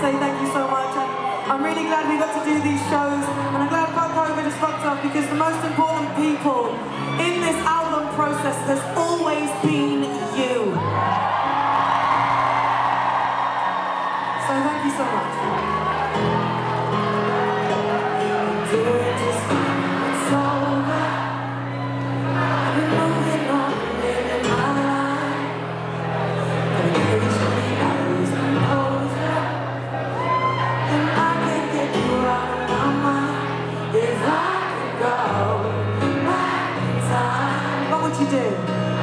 say thank you so much. And I'm really glad we got to do these shows, and I'm glad COVID has fucked up, because the most important people in this album process has always been you. So thank you so much. What would you do?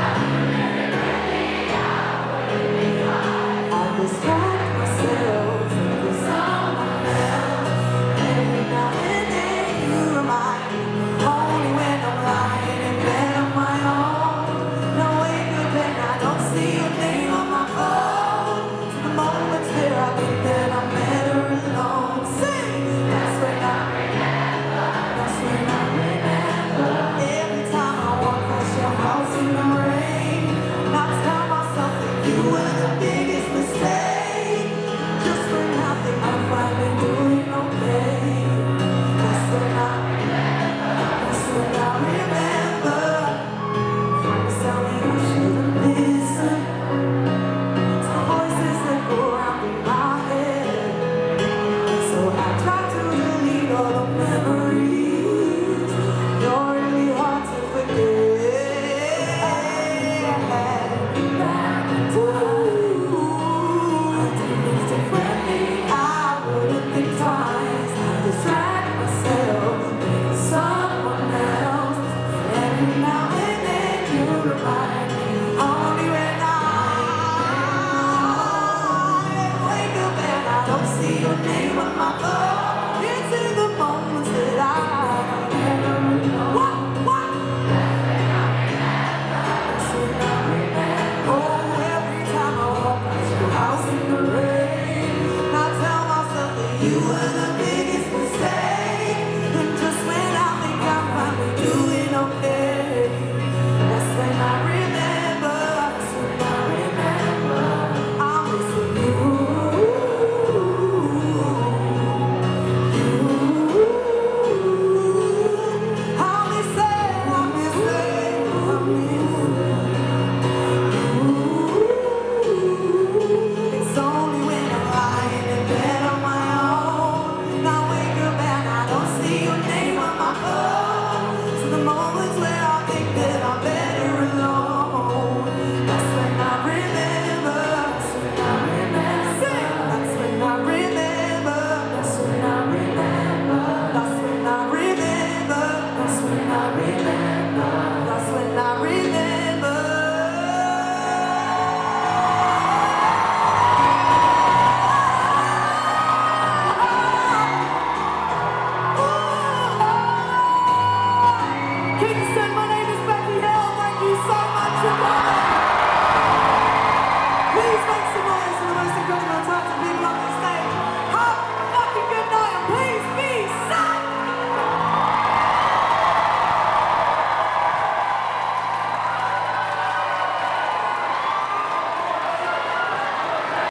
I distract myself with someone else. Every now and then you remind me, only when I'm lying in bed on my own. No wake up and I don't see your name on my phone. The moments where I think that I'm better alone. Sing! That's when I remember. That's when I remember. Every time I walk past your house in the rain, and I tell myself that you were the biggest mistake. Just when I think I'm finally doing okay, that's when I remember. Friends tell me I shouldn't listen to the voices that go around in my head. So I try to delete all the memories. You're really hard to forget. I wouldn't think twice. I distract myself with someone else. Every now and then you remind me, only when I wake up and I don't see your name on my phone.